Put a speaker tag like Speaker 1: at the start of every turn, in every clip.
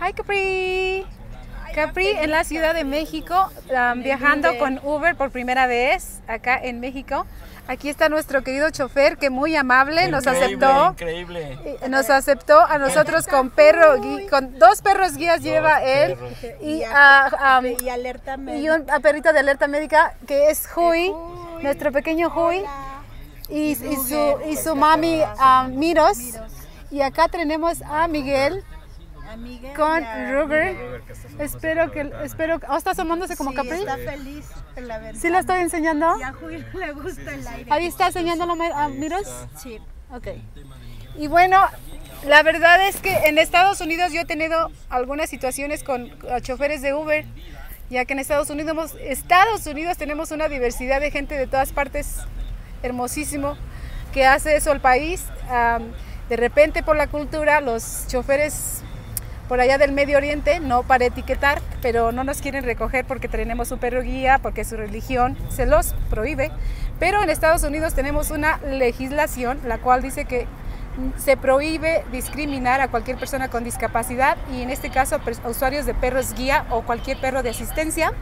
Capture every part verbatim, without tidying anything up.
Speaker 1: Hi Capri. Capri en la Ciudad de México, um, viajando con Uber por primera vez acá en México. Aquí está nuestro querido chofer que muy amable nos
Speaker 2: increíble,
Speaker 1: aceptó.
Speaker 2: Increíble.
Speaker 1: Nos aceptó a nosotros con perro, con dos perros guías dos lleva él
Speaker 3: perros.
Speaker 1: y, a, um,
Speaker 3: y, alerta
Speaker 1: y un a perrito de alerta médica que es Hui, Hui. nuestro pequeño Hui. Y, y, y su, y su mami um, Miros. Y acá tenemos a Miguel.
Speaker 3: Miguel,
Speaker 1: con
Speaker 3: ya,
Speaker 1: Ruger.
Speaker 3: Ruger
Speaker 1: que espero que espero oh, está asomándose como
Speaker 3: sí,
Speaker 1: Capri.
Speaker 3: Está feliz en la ventana.
Speaker 1: ¿Sí lo estoy enseñando?
Speaker 3: Y a Julio le gusta el aire.
Speaker 1: Ahí está enseñándolo a Miros.
Speaker 3: Sí.
Speaker 1: Ok. Y bueno, la verdad es que en Estados Unidos yo he tenido algunas situaciones con choferes de Uber, ya que en Estados Unidos, Estados Unidos tenemos una diversidad de gente de todas partes, hermosísimo, que hace eso al país. Um, de repente por la cultura, los choferes por allá del Medio Oriente, no para etiquetar, pero no nos quieren recoger porque tenemos un perro guía, porque su religión se los prohíbe. Pero en Estados Unidos tenemos una legislación la cual dice que se prohíbe discriminar a cualquier persona con discapacidad y en este caso a usuarios de perros guía o cualquier perro de asistencia.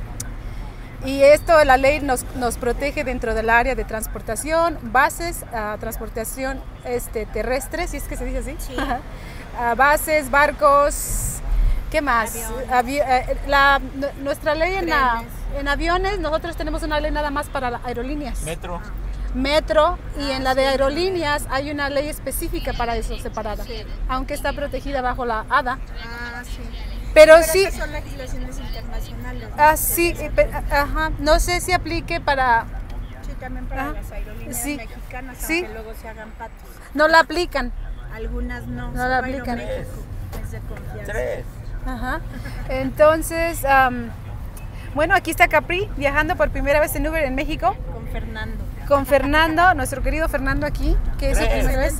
Speaker 1: Y esto, la ley nos, nos protege dentro del área de transportación, bases, uh, transportación este, terrestre, si es que se dice así. Sí. Uh, bases, barcos, ¿qué más? Avi uh, la, nuestra ley en, la, en aviones, nosotros tenemos una ley nada más para aerolíneas.
Speaker 2: Metro.
Speaker 1: Metro, y en la de aerolíneas hay una ley específica para eso, separada, sí. Aunque está protegida bajo la A D A.
Speaker 3: Ah, sí.
Speaker 1: Pero,
Speaker 3: Pero
Speaker 1: sí.
Speaker 3: son legislaciones internacionales. ¿No?
Speaker 1: Ah, sí, ajá. No sé si aplique para.
Speaker 3: Sí, también para ajá. Las aerolíneas sí. mexicanas, aunque sí. Luego se hagan patos.
Speaker 1: No la aplican.
Speaker 3: Algunas no.
Speaker 1: No la aplican.
Speaker 3: México es de confianza.
Speaker 2: Tres.
Speaker 1: Ajá. Entonces, um, bueno, aquí está Capri viajando por primera vez en Uber en México.
Speaker 3: Con Fernando.
Speaker 1: Con Fernando, nuestro querido Fernando aquí, que es su primera vez.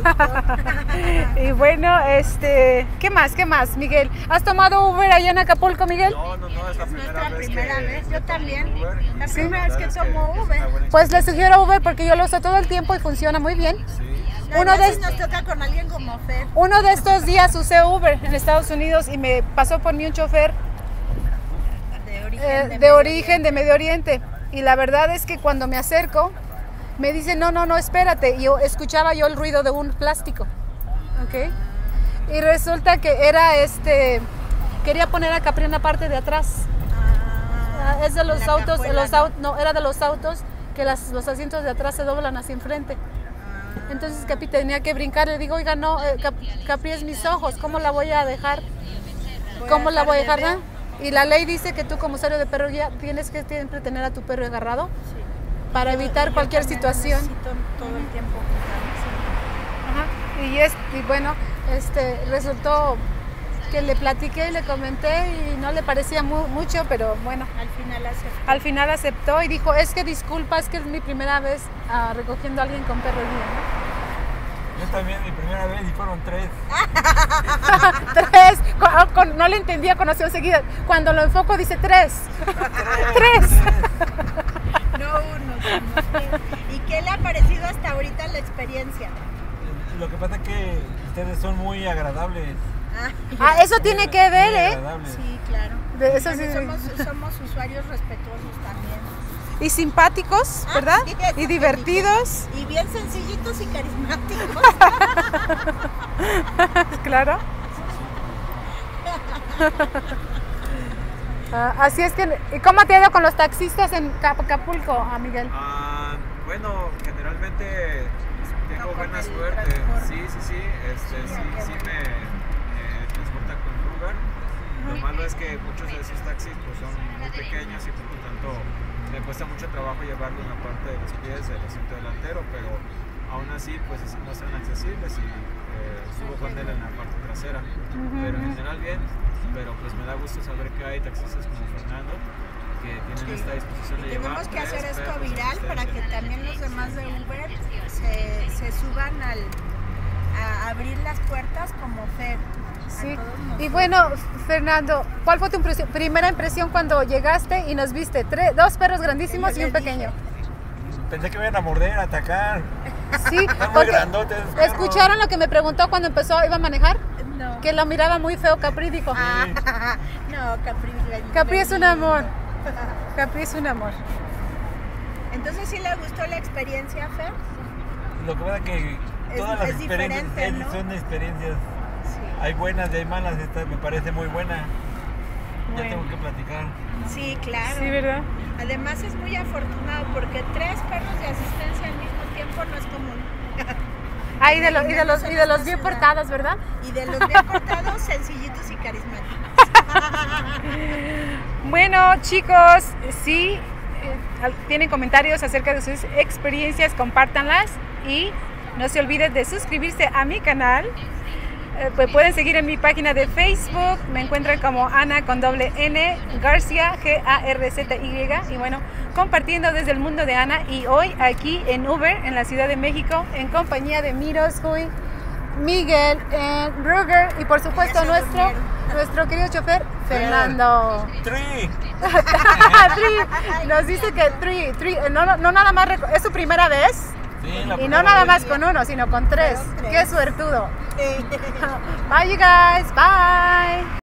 Speaker 1: Y bueno, este, ¿qué más? ¿Qué más, Miguel? ¿Has tomado Uber allá en Acapulco, Miguel?
Speaker 2: No, no, no, es la
Speaker 3: es
Speaker 2: primera
Speaker 3: nuestra
Speaker 2: vez.
Speaker 3: primera
Speaker 2: que,
Speaker 3: vez,
Speaker 2: que
Speaker 3: yo también.
Speaker 2: Uber.
Speaker 3: La
Speaker 2: Sí,
Speaker 3: primera vez que tomo
Speaker 2: que
Speaker 3: Uber.
Speaker 1: Pues le sugiero Uber porque yo lo uso todo el tiempo y funciona muy bien.
Speaker 2: Sí.
Speaker 1: Uno de,
Speaker 3: si nos toca con alguien como Fer.
Speaker 1: Uno de estos días usé Uber en Estados Unidos y me pasó por mí un chofer
Speaker 3: de origen
Speaker 1: eh,
Speaker 3: de,
Speaker 1: de,
Speaker 3: Medio
Speaker 1: origen de Medio Oriente. Y la verdad es que cuando me acerco, me dice, no, no, no, espérate. Y yo escuchaba yo el ruido de un plástico. ¿Ok? Y resulta que era este, quería poner a Capri en la parte de atrás.
Speaker 3: Ah,
Speaker 1: es de los autos,
Speaker 3: cajuela,
Speaker 1: los
Speaker 3: ¿no?
Speaker 1: autos, no, era de los autos que las, los asientos de atrás se doblan hacia enfrente. Entonces Capri tenía que brincar, le digo, oiga, no, eh, Cap, Capri es mis ojos, ¿cómo la voy a dejar? ¿Cómo la voy a dejar? ¿No? Y la ley dice que tú como usuario de perro guía tienes que siempre tener a tu perro agarrado sí. para yo, evitar yo cualquier situación.
Speaker 3: Todo el tiempo.
Speaker 1: Ajá. Y, es, y bueno, este, resultó que le platiqué y le comenté y no le parecía mu mucho, pero bueno.
Speaker 3: Al final aceptó.
Speaker 1: Al final aceptó y dijo, es que disculpa, es que es mi primera vez uh, recogiendo a alguien con perro guía, ¿no?
Speaker 2: Yo también, mi primera vez y fueron tres.
Speaker 1: Tres. Con, con, no le entendía con acción seguida. Cuando lo enfoco dice tres. Tres.
Speaker 3: No uno. ¿Y qué le ha parecido hasta ahorita la experiencia?
Speaker 2: Lo que pasa es que ustedes son muy agradables.
Speaker 1: Ah, ah eso tiene muy, que ver, ¿eh?
Speaker 3: Sí, claro.
Speaker 1: De eso
Speaker 3: bueno,
Speaker 1: sí.
Speaker 3: somos, somos usuarios respetuosos también.
Speaker 1: Y simpáticos, ¿verdad? Ah, sí, y divertidos.
Speaker 3: Y bien sencillitos y carismáticos.
Speaker 1: Claro. uh, así es que, ¿y cómo te ha ido con los taxistas en Acapulco, ah, Miguel?
Speaker 4: Uh, bueno, generalmente tengo no, buena suerte. Sí, sí, sí. Este, sí, sí me eh, transportan con Uber. Lo malo es que muchos de esos taxis pues, son muy pequeños y por lo tanto me cuesta mucho trabajo llevarlo en la parte de los pies del asiento delantero, pero aún así pues no son accesibles y eh, subo con él en la parte trasera. Uh-huh. Pero en general bien, pero pues me da gusto saber que hay taxistas como Fernando que tienen sí. esta disposición de llevar.
Speaker 3: Tenemos que hacer esto viral para que también los demás de Uber se, se suban al, a abrir las puertas como Fer.
Speaker 1: Sí, y bueno, Fernando, ¿cuál fue tu impresión, primera impresión cuando llegaste y nos viste? Tres, dos perros grandísimos y un pequeño.
Speaker 2: Pensé que me iban a morder, a atacar.
Speaker 1: Sí,
Speaker 2: están muy grandotes.
Speaker 1: ¿Escucharon lo que me preguntó cuando empezó, iba a manejar?
Speaker 3: No.
Speaker 1: que lo miraba muy feo Capri, dijo.
Speaker 3: Ah, no, Capri.
Speaker 1: Capri es un amor. Capri es un amor.
Speaker 3: Entonces, ¿sí le gustó la experiencia, Fer?
Speaker 2: Lo que pasa es que todas
Speaker 3: Es-
Speaker 2: las
Speaker 3: es
Speaker 2: experiencias
Speaker 3: diferente, ¿no?
Speaker 2: son experiencias.
Speaker 3: Sí.
Speaker 2: Hay buenas y hay malas. Esta me parece muy buena. Ya
Speaker 1: Bueno.
Speaker 2: tengo que platicar.
Speaker 3: Sí, claro.
Speaker 1: Sí, ¿verdad?
Speaker 3: Además es muy afortunado porque tres perros de asistencia al mismo tiempo no es común.
Speaker 1: Ah, y de, los, y de los, y de los
Speaker 3: En
Speaker 1: bien
Speaker 3: esta
Speaker 1: portados, ¿verdad?
Speaker 3: Y de los bien portados, sencillitos y carismáticos.
Speaker 1: Bueno, chicos, si eh, tienen comentarios acerca de sus experiencias, compártanlas y no se olviden de suscribirse a mi canal. Eh, pues pueden seguir en mi página de Facebook, me encuentran como Ana con doble N, García, G A R Z Y, y bueno, compartiendo desde el mundo de Ana, y hoy aquí en Uber, en la Ciudad de México, en compañía de Miros, Huy, Miguel, eh, Ruger y por supuesto
Speaker 3: Ya se
Speaker 1: nuestro,
Speaker 3: durmieron.
Speaker 1: nuestro querido chofer, Fernando.
Speaker 2: ¡Tri!
Speaker 1: Tri, nos dice que Tri, Tri, no, no, no nada más, reco- es su primera vez.
Speaker 2: Sí, la
Speaker 1: Y no
Speaker 2: primera
Speaker 1: nada
Speaker 2: vez.
Speaker 1: más con uno, sino con tres.
Speaker 3: Con tres.
Speaker 1: Qué suertudo. Bye, you guys. Bye.